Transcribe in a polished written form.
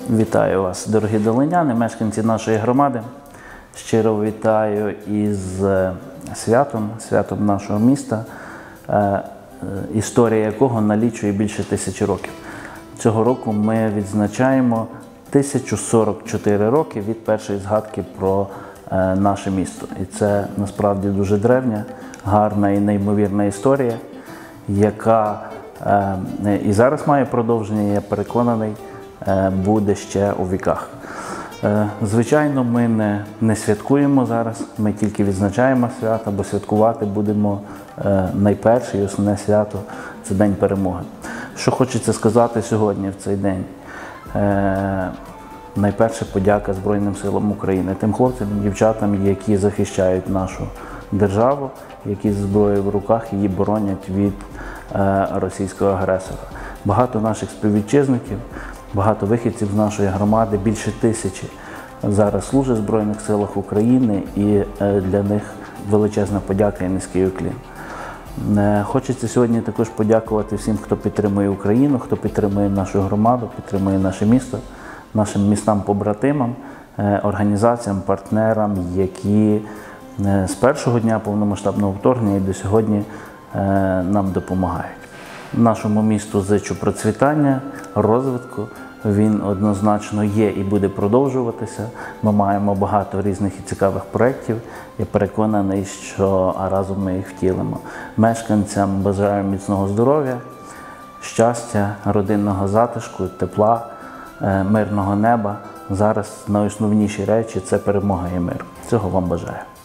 Вітаю вас, дорогі долиняни, мешканці нашої громади. Щиро вітаю із святом нашого міста, історія якого налічує більше 1000 років. Цього року ми відзначаємо 1044 роки від першої згадки про наше місто. І це насправді дуже древня, гарна і неймовірна історія, яка і зараз має продовження, я переконаний, буде ще у віках. Звичайно, ми не святкуємо зараз, ми тільки відзначаємо свято, бо святкувати будемо найперше і основне свято – це День Перемоги. Що хочеться сказати сьогодні, в цей день? Найперше подяка Збройним силам України, тим хлопцям і дівчатам, які захищають нашу державу, які з зброєю в руках її боронять від російського агресора. Багато наших співвітчизників, багато вихідців з нашої громади, більше 1000 зараз служать в Збройних силах України, і для них величезна подяка і низький уклін. Хочеться сьогодні також подякувати всім, хто підтримує Україну, хто підтримує нашу громаду, підтримує наше місто, нашим містам-побратимам, організаціям, партнерам, які з першого дня повномасштабного вторгнення і до сьогодні нам допомагають. Нашому місту зичу процвітання, розвитку. Він однозначно є і буде продовжуватися. Ми маємо багато різних і цікавих проєктів. Я переконаний, що разом ми їх втілимо. Мешканцям бажаю міцного здоров'я, щастя, родинного затишку, тепла, мирного неба. Зараз найосновніші речі – це перемога і мир. Цього вам бажаю.